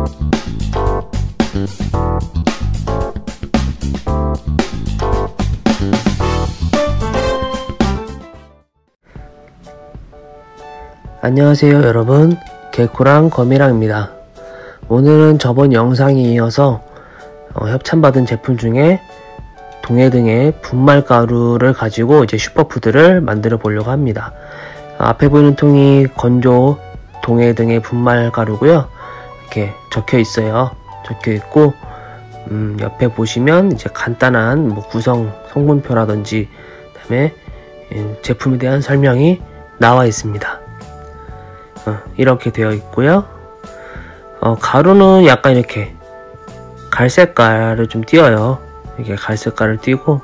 안녕하세요 여러분, 개코랑 거미랑입니다. 오늘은 저번 영상에 이어서 협찬받은 제품 중에 동해등의 분말가루를 가지고 이제 슈퍼푸드를 만들어 보려고 합니다. 앞에 보이는 통이 건조 동해등의 분말가루고요. 이렇게 적혀 있어요. 적혀 있고 옆에 보시면 이제 간단한 구성 성분표라든지 그다음에 제품에 대한 설명이 나와 있습니다. 이렇게 되어 있고요. 가루는 약간 이렇게 갈색깔을 좀 띄어요. 이렇게 갈색깔을 띄고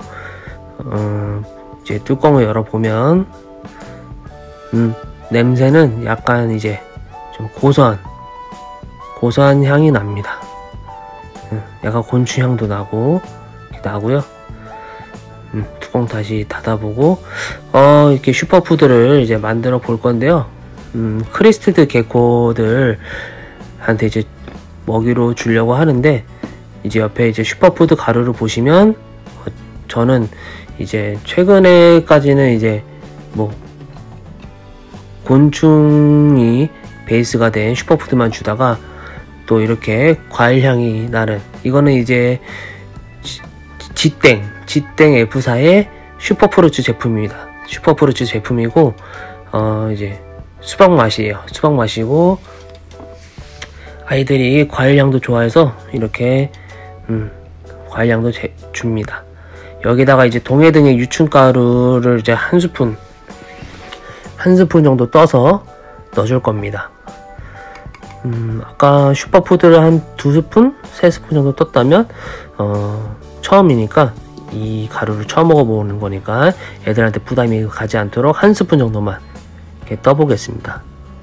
이제 뚜껑을 열어보면 냄새는 약간 이제 좀 고소한 향이 납니다. 약간 곤충향도 나고요. 뚜껑 다시 닫아보고 이렇게 슈퍼푸드를 이제 만들어 볼 건데요. 크리스티드 개코들한테 이제 먹이로 주려고 하는데, 이제 옆에 이제 슈퍼푸드 가루를 보시면 저는 이제 최근에까지는 이제 곤충이 베이스가 된 슈퍼푸드만 주다가 또 이렇게 과일향이 나는, 이거는 이제 지땡 F사의 슈퍼프루츠 제품입니다. 슈퍼프루츠 제품이고 이제 수박 맛이고 아이들이 과일향도 좋아해서 이렇게 과일향도 줍니다. 여기다가 이제 동해등의 유충가루를 이제 한 스푼 정도 떠서 넣어줄 겁니다. 아까 슈퍼푸드를 한 2스푼? 3스푼 정도 떴다면 처음이니까 이 가루를 처음 먹어보는 거니까 애들한테 부담이 가지 않도록 한 스푼 정도만 이렇게 떠보겠습니다.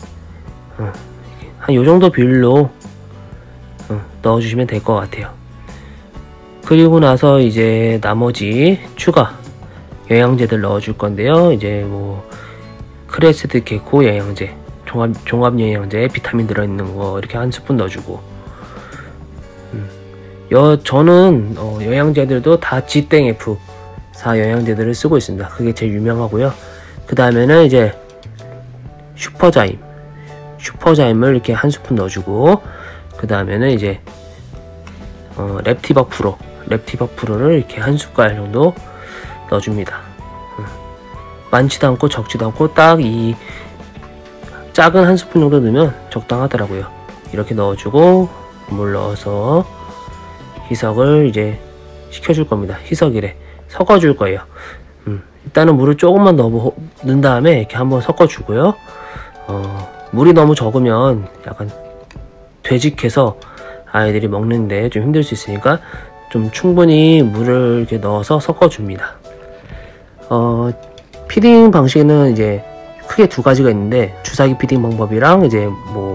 한 요정도 비율로 넣어주시면 될 것 같아요. 그리고 나서 이제 나머지 추가 영양제들 넣어줄 건데요. 이제 크레스트 개코 영양제, 종합 영양제, 비타민 들어있는 거 이렇게 한 스푼 넣어주고, 저는 영양제들도 다 지땡 F사 영양제들을 쓰고 있습니다. 그게 제일 유명하고요. 그 다음에는 이제 슈퍼자임을 이렇게 한 스푼 넣어주고, 그 다음에는 이제 랩티박 프로를 이렇게 한 숟갈 정도 넣어줍니다. 많지도 않고 적지도 않고 딱 이 작은 한 스푼 정도 넣으면 적당하더라고요. 이렇게 넣어주고 물 넣어서 희석을 이제 시켜줄 겁니다. 희석이래. 섞어줄 거예요. 일단은 물을 조금만 넣은 다음에 이렇게 한번 섞어주고요. 물이 너무 적으면 약간 되직해서 아이들이 먹는데 좀 힘들 수 있으니까 좀 충분히 물을 이렇게 넣어서 섞어줍니다. 피딩 방식에는 이제 크게 두 가지가 있는데, 주사기 피딩 방법이랑 이제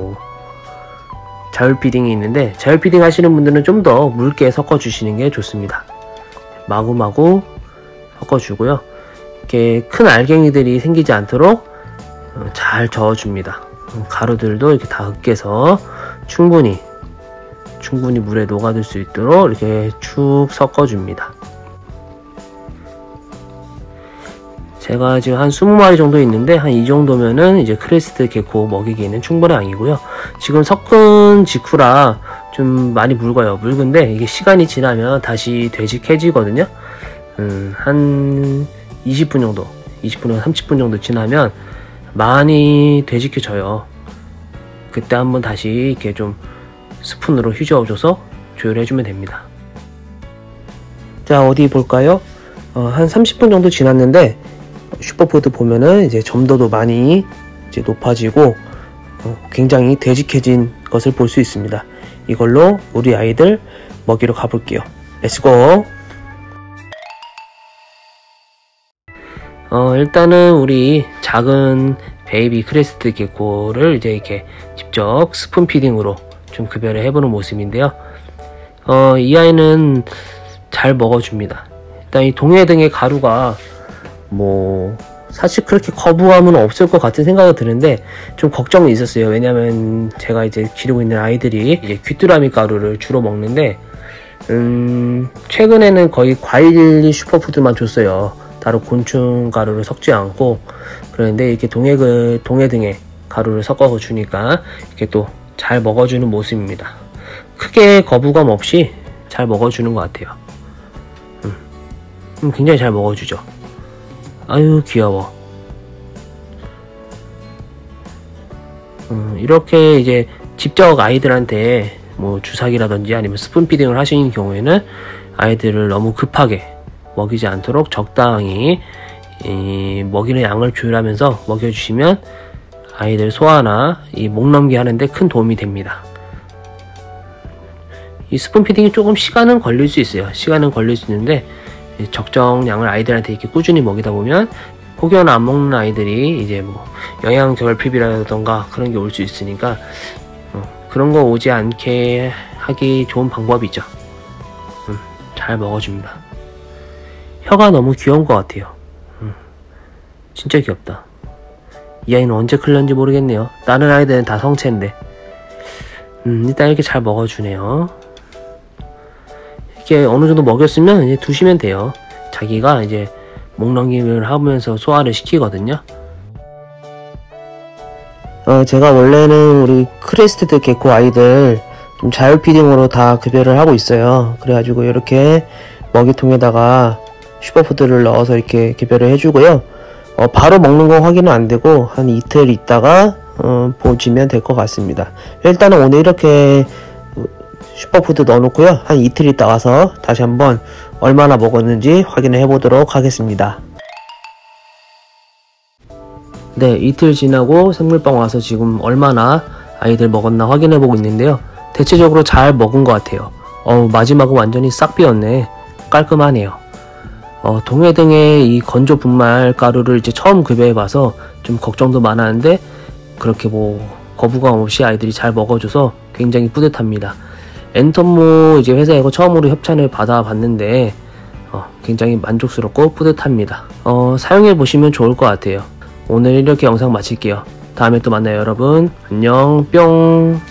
자율 피딩이 있는데, 자율 피딩 하시는 분들은 좀 더 묽게 섞어주시는 게 좋습니다. 마구마구 섞어주고요. 이렇게 큰 알갱이들이 생기지 않도록 잘 저어줍니다. 가루들도 이렇게 다 으깨서 충분히 물에 녹아들 수 있도록 이렇게 축 섞어줍니다. 제가 지금 한 20마리 정도 있는데, 한 이 정도면은 이제 크레스트 개코 먹이기에는 충분한 양이고요. 지금 섞은 직후라 좀 많이 묽은데 이게 시간이 지나면 다시 되직해지거든요. 한 20분에서 30분 정도 지나면 많이 되직해져요. 그때 한번 다시 이렇게 좀 스푼으로 휘저어줘서 조율해주면 됩니다. 자, 어디 볼까요? 한 30분 정도 지났는데 슈퍼푸드 보면은 이제 점도도 많이 이제 높아지고 굉장히 되직해진 것을 볼 수 있습니다. 이걸로 우리 아이들 먹이러 가볼게요. 렛츠고! 일단은 우리 작은 베이비 크레스트 개코를 이제 이렇게 직접 스푼 피딩으로 좀 급여를 해보는 모습인데요. 이 아이는 잘 먹어줍니다. 일단 이 동해등의 가루가 사실 그렇게 거부감은 없을 것 같은 생각이 드는데 좀 걱정이 있었어요. 왜냐면 제가 이제 기르고 있는 아이들이 이제 귀뚜라미 가루를 주로 먹는데 최근에는 거의 과일 슈퍼푸드만 줬어요. 다른 곤충 가루를 섞지 않고. 그런데 이렇게 동해 등의 가루를 섞어서 주니까 이렇게 또 잘 먹어주는 모습입니다. 크게 거부감 없이 잘 먹어주는 것 같아요. 굉장히 잘 먹어주죠. 아유 귀여워. 이렇게 이제 직접 아이들한테 뭐 주사기라든지 아니면 스푼 피딩을 하시는 경우에는 아이들을 너무 급하게 먹이지 않도록 적당히 먹이는 양을 조율하면서 먹여주시면 아이들 소화나 이 목넘기 하는데 큰 도움이 됩니다. 이 스푼 피딩이 조금 시간은 걸릴 수 있어요. 시간은 걸릴 수 있는데 적정량을 아이들한테 이렇게 꾸준히 먹이다 보면 혹여나 안 먹는 아이들이 이제 뭐 영양 결핍이라던가 그런 게 올 수 있으니까 그런 거 오지 않게 하기 좋은 방법이죠. 잘 먹어줍니다. 혀가 너무 귀여운 것 같아요. 진짜 귀엽다. 이 아이는 언제 클렸는지 모르겠네요. 다른 아이들은 다 성체인데. 일단 이렇게 잘 먹어주네요. 이렇게 어느 정도 먹였으면 이제 두시면 돼요. 자기가 이제 목넘김을 하면서 소화를 시키거든요. 제가 원래는 우리 크레스테드 개코 아이들 좀 자율 피딩으로 다 급여를 하고 있어요. 그래가지고 이렇게 먹이통에다가 슈퍼푸드를 넣어서 이렇게 급여를 해주고요. 바로 먹는 거 확인은 안 되고 한 이틀 있다가 보시면 될 것 같습니다. 일단은 오늘 이렇게 슈퍼푸드 넣어놓고요. 한 이틀 있다 와서 다시 한번 얼마나 먹었는지 확인을 해보도록 하겠습니다. 네, 이틀 지나고 생물빵 와서 지금 얼마나 아이들 먹었나 확인해보고 있는데요. 대체적으로 잘 먹은 것 같아요. 마지막은 완전히 싹 비었네. 깔끔하네요. 동해 등의 이 건조 분말 가루를 이제 처음 급여해봐서 좀 걱정도 많았는데 그렇게 뭐 거부감 없이 아이들이 잘 먹어줘서 굉장히 뿌듯합니다. 엔텀모 이제 회사에서 처음으로 협찬을 받아봤는데 굉장히 만족스럽고 뿌듯합니다. 사용해 보시면 좋을 것 같아요. 오늘 이렇게 영상 마칠게요. 다음에 또 만나요 여러분. 안녕 뿅.